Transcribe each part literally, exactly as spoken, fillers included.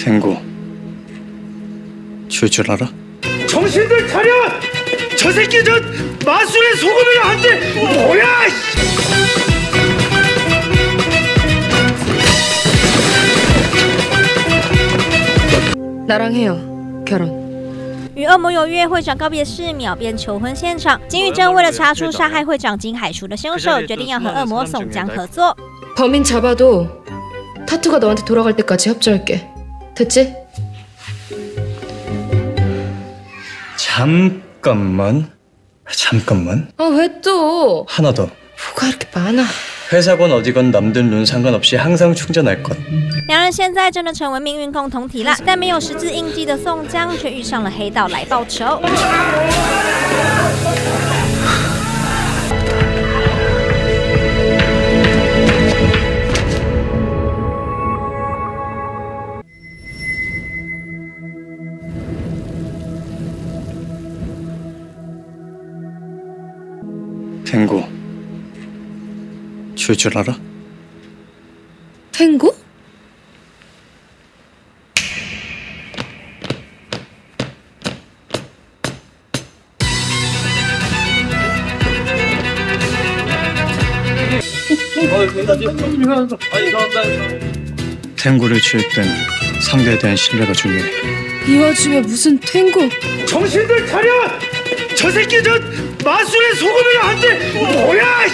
탱고, 줄 줄 알아? 정신들 차려! 저 새끼 저 마술에 속으면 안 돼! 뭐야! 나랑 해요. 결혼. 与恶魔有约，会长告别式，秒变求婚现场。金宇镇为了查出杀害会长金海淑的凶手，决定要和恶魔宋江合作。 범인 잡아도 타투가 너한테 돌아갈 때까지 협조할게. 됐지? 잠깐만. 잠깐만. 아, 왜 또? 하나 더. 뭐가 이렇게 많아? 회사건 어디건 남들 눈 상관없이 항상 충전할 것. 两人现在真的成为命运共同体了，但没有十字印记的宋江却遇上了黑道来报仇。 탱고, 줄 줄 알아? 탱고? 탱고를 칠 땐 상대에 대한 신뢰가 중요해. 이 와중에 무슨 탱고? 정신들 차려! 저 새끼 저 마술에 속으면 안 돼! 뭐야!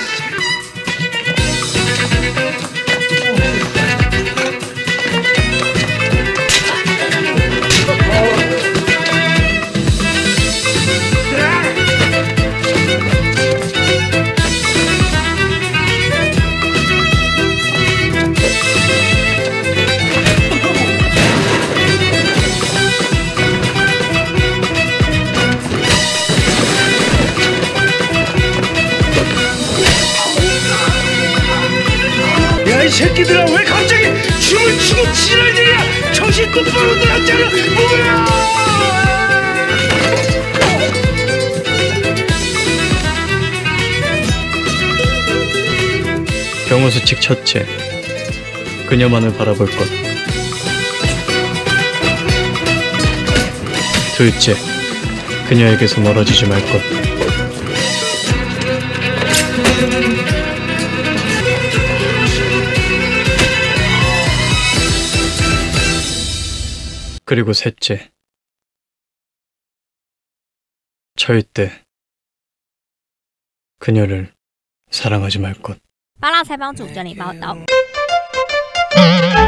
이 새끼들아 왜 갑자기 춤을 추고 지랄들이야! 정신 똑바로 들었잖아! 뭐야! 경호수칙 첫째, 그녀만을 바라볼 것. 둘째, 그녀에게서 멀어지지 말 것. 그리고 셋째, 절대 그녀를 사랑하지 말 것. 八大采访组整理报道。